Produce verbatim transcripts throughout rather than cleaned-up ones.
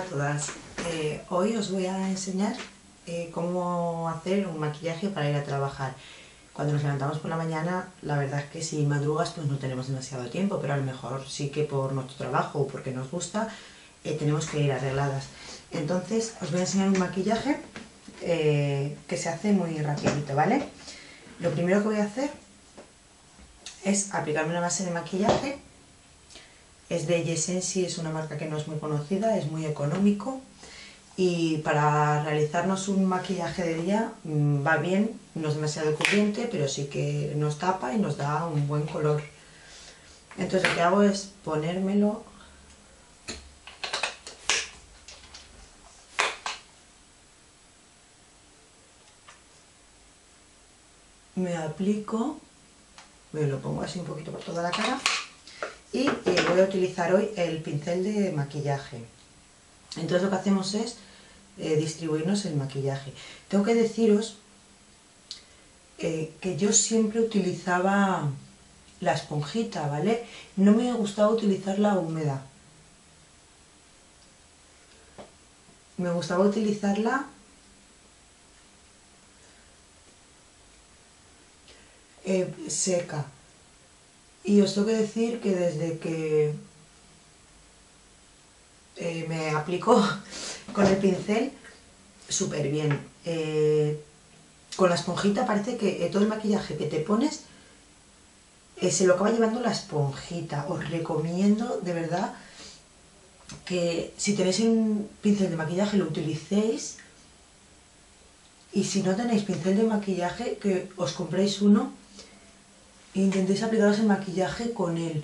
todas, eh, hoy os voy a enseñar eh, cómo hacer un maquillaje para ir a trabajar. Cuando nos levantamos por la mañana, la verdad es que si madrugas pues no tenemos demasiado tiempo, pero a lo mejor sí que por nuestro trabajo o porque nos gusta eh, tenemos que ir arregladas. Entonces os voy a enseñar un maquillaje eh, que se hace muy rapidito, ¿vale? Lo primero que voy a hacer es aplicarme una base de maquillaje. Es de Yessensi, es una marca que no es muy conocida, es muy económico y para realizarnos un maquillaje de día mmm, va bien, no es demasiado cubriente, pero sí que nos tapa y nos da un buen color. Entonces lo que hago es ponérmelo me aplico, me lo pongo así un poquito por toda la cara y eh, voy a utilizar hoy el pincel de maquillaje. Entonces lo que hacemos es eh, distribuirnos el maquillaje. Tengo que deciros eh, que yo siempre utilizaba la esponjita, ¿vale? No me gustaba utilizar la húmeda. Me gustaba utilizarla eh, seca. Y os tengo que decir que desde que eh, me aplico con el pincel, súper bien. Eh, con la esponjita parece que eh, todo el maquillaje que te pones eh, se lo acaba llevando la esponjita. Os recomiendo de verdad que si tenéis un pincel de maquillaje lo utilicéis, y si no tenéis pincel de maquillaje que os compréis uno e intentéis aplicaros el maquillaje con él,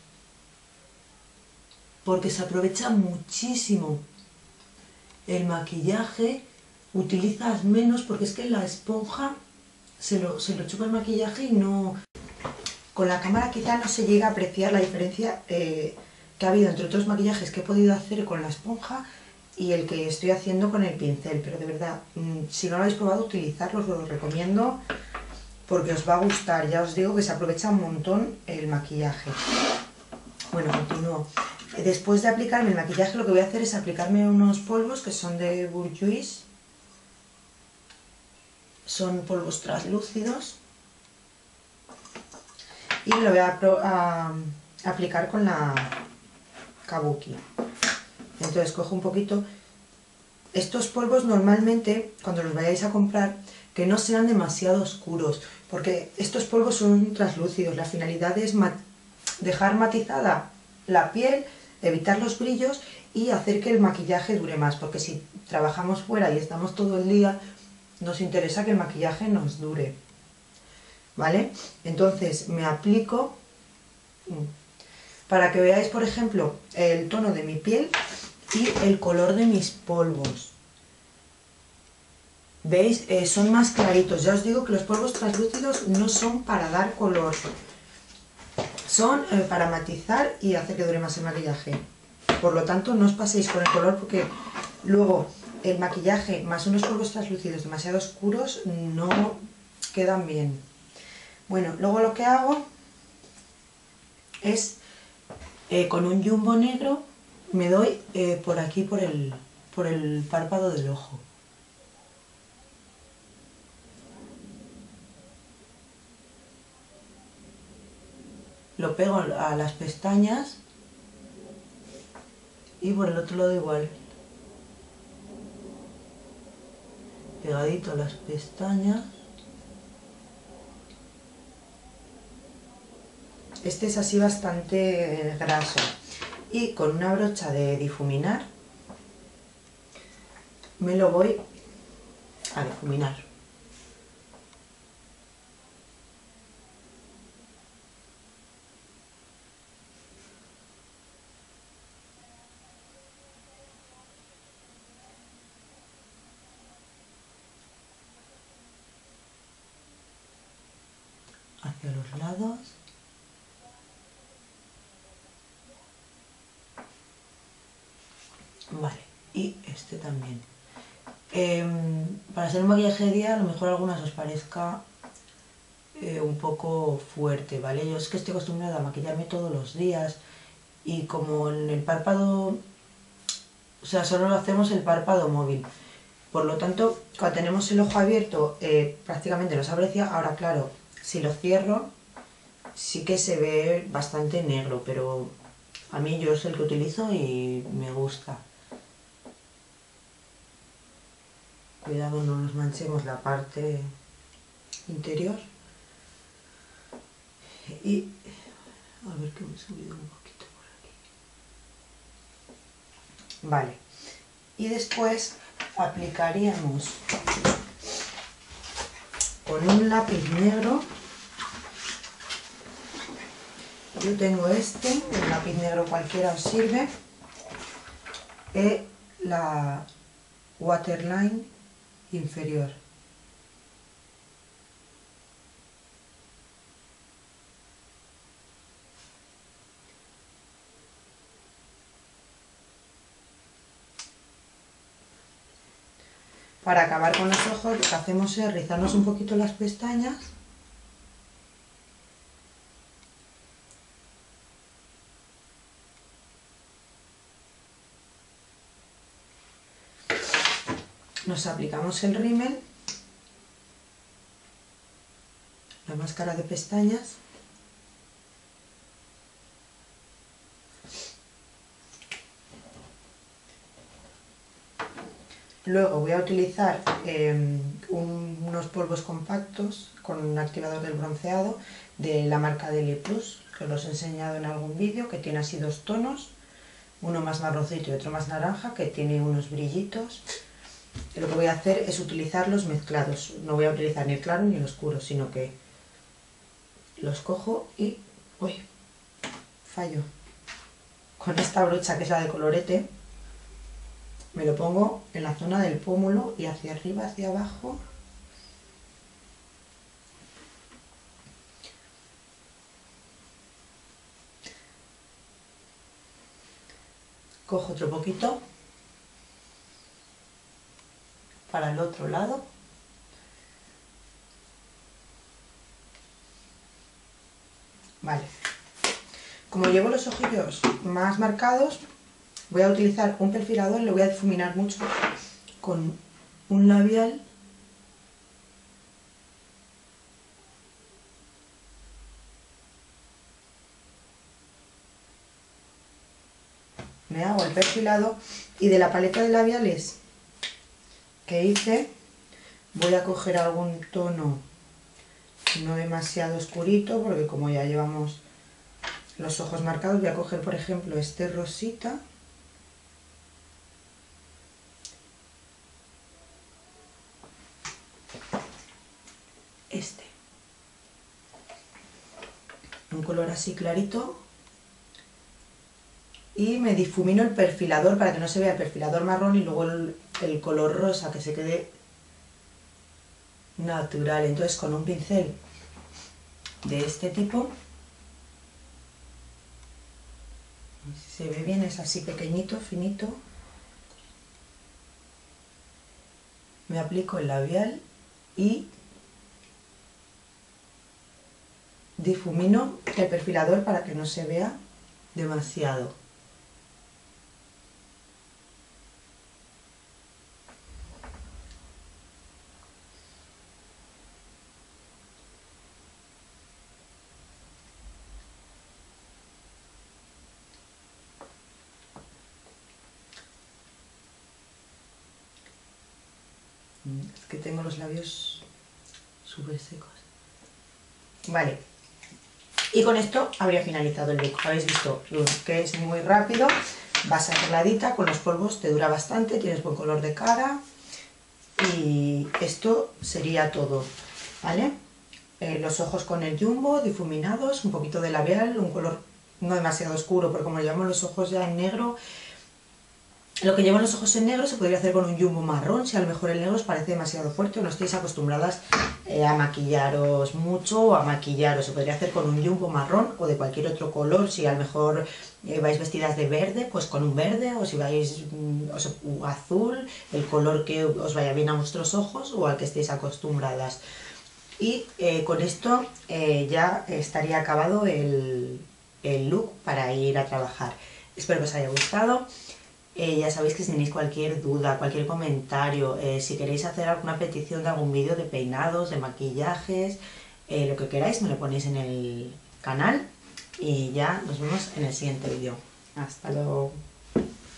porque se aprovecha muchísimo el maquillaje, utilizas menos porque es que la esponja se lo, se lo chupa el maquillaje y no... Con la cámara quizá no se llega a apreciar la diferencia eh, que ha habido entre otros maquillajes que he podido hacer con la esponja y el que estoy haciendo con el pincel, pero de verdad, si no lo habéis probado, utilizarlo, os lo recomiendo porque os va a gustar. Ya os digo que se aprovecha un montón el maquillaje. Bueno, continúo. Después de aplicarme el maquillaje, lo que voy a hacer es aplicarme unos polvos que son de Bourjois. Son polvos translúcidos. Y me lo voy a, a, a aplicar con la Kabuki. Entonces cojo un poquito. Estos polvos normalmente, cuando los vayáis a comprar, que no sean demasiado oscuros, porque estos polvos son translúcidos. La finalidad es mat dejar matizada la piel, evitar los brillos y hacer que el maquillaje dure más, porque si trabajamos fuera y estamos todo el día, nos interesa que el maquillaje nos dure, ¿vale? Entonces me aplico para que veáis, por ejemplo, el tono de mi piel y el color de mis polvos. ¿Veis? Eh, son más claritos. Ya os digo que los polvos translúcidos no son para dar color, son eh, para matizar y hacer que dure más el maquillaje. Por lo tanto, no os paséis con el color porque luego el maquillaje más unos polvos translúcidos demasiado oscuros no quedan bien. Bueno, luego lo que hago es eh, con un jumbo negro me doy eh, por aquí, por el, por el párpado del ojo. Lo pego a las pestañas y por el otro lado igual. Pegadito a las pestañas. Este es así bastante graso. Y con una brocha de difuminar me lo voy a difuminar. Hacia los lados. Vale, y este también. Eh, para hacer un maquillaje de día, a lo mejor a algunas os parezca eh, un poco fuerte, ¿vale? Yo es que estoy acostumbrada a maquillarme todos los días y como en el párpado o sea, solo lo hacemos el párpado móvil. Por lo tanto, cuando tenemos el ojo abierto, eh, prácticamente no se aprecia. Ahora, claro, si lo cierro, sí que se ve bastante negro, pero a mí yo es el que utilizo y me gusta. Cuidado, no nos manchemos la parte interior. Y a ver que me he subido un poquito por aquí. Vale. Y después aplicaríamos con un lápiz negro. Yo tengo este, un lápiz negro cualquiera os sirve. E la waterline inferior. Para acabar con los ojos, lo que hacemos es rizarnos un poquito las pestañas. Nos aplicamos el rímel, la máscara de pestañas. Luego voy a utilizar eh, un, unos polvos compactos con un activador del bronceado de la marca Deli Plus, que os los he enseñado en algún vídeo, que tiene así dos tonos, uno más marroncito y otro más naranja, que tiene unos brillitos. Y lo que voy a hacer es utilizarlos mezclados, no voy a utilizar ni el claro ni el oscuro, sino que los cojo y... uy, fallo. Con esta brocha, que es la de colorete, me lo pongo en la zona del pómulo y hacia arriba, hacia abajo. Cojo otro poquito para el otro lado. Vale. Como llevo los ojillos más marcados, voy a utilizar un perfilador, lo voy a difuminar mucho con un labial. Me hago el perfilado y de la paleta de labiales que hice voy a coger algún tono no demasiado oscurito, porque como ya llevamos los ojos marcados, voy a coger por ejemplo este rosita. Este. Un color así clarito. Y me difumino el perfilador para que no se vea el perfilador marrón y luego el, el color rosa, que se quede natural. Entonces con un pincel de este tipo, si se ve bien, es así pequeñito, finito, me aplico el labial y difumino el perfilador para que no se vea demasiado. Es que tengo los labios súper secos. Vale. Y con esto habría finalizado el look. Habéis visto que es muy rápido, vas arregladita, con los polvos te dura bastante, tienes buen color de cara. Y esto sería todo, ¿vale? Eh, los ojos con el jumbo, difuminados, un poquito de labial, un color no demasiado oscuro, porque como llevamos los ojos ya en negro, lo que llevan los ojos en negro se podría hacer con un jumbo marrón, si a lo mejor el negro os parece demasiado fuerte o no estáis acostumbradas eh, a maquillaros mucho o a maquillaros. Se podría hacer con un jumbo marrón o de cualquier otro color, si a lo mejor eh, vais vestidas de verde, pues con un verde, o si vais mm, o sea, azul, el color que os vaya bien a vuestros ojos o al que estéis acostumbradas. Y eh, con esto eh, ya estaría acabado el, el look para ir a trabajar. Espero que os haya gustado. Eh, ya sabéis que si tenéis cualquier duda, cualquier comentario, eh, si queréis hacer alguna petición de algún vídeo de peinados, de maquillajes, eh, lo que queráis me lo ponéis en el canal y ya nos vemos en el siguiente vídeo. Hasta luego.